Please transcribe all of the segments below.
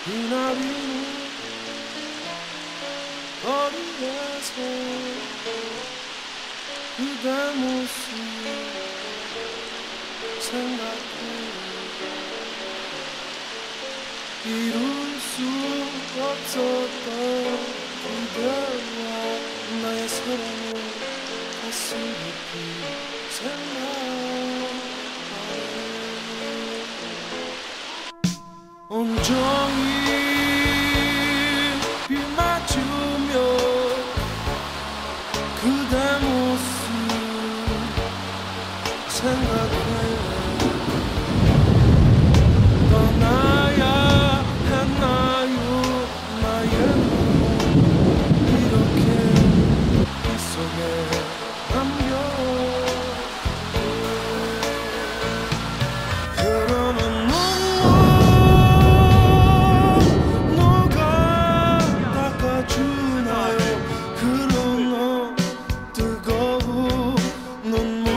이날이 어디에서 그대 모습 생각해 이룰 수 없었던 그대와 나의 사랑을 가슴 깊이 생각하네 온종일 비 맞추며 그대 모습 생각해 떠나야 했나요 나의 맘 이렇게 이 속에 남겨 흐르는 눈물 누가 닦아주나요 흐르는 뜨거운 눈물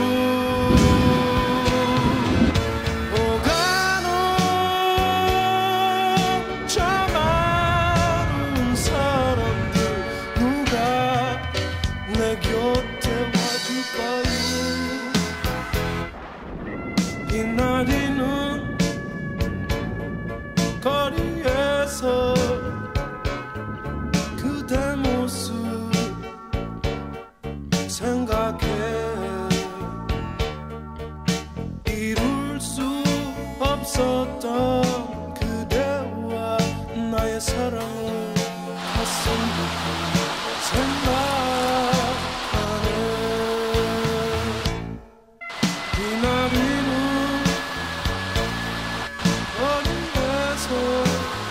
오가는 저 많은 사람들 누가 내 곁에 와줄까요 이날이는 거리에서 그대 모습 생각해 이룰 수 없었던 그대와 나의 사랑을 가슴 깊이 생각하네 이날이는 어디에서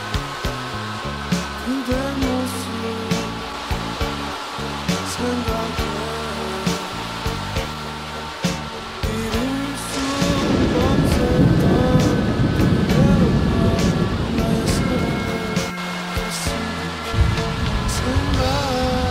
그대 모습 생각해 이룰 수 없었던 그대와 나의 사랑을 가슴 깊이 생각하네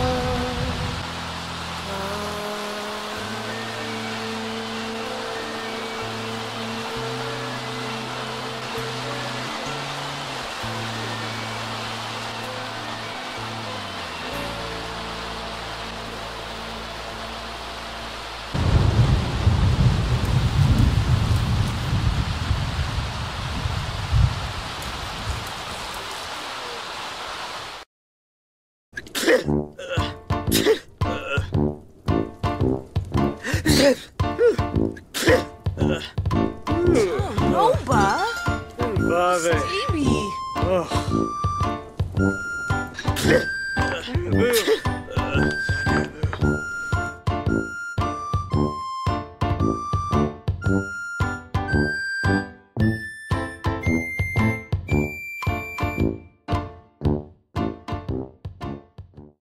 Roba? Vabbè. Stevie? Oh.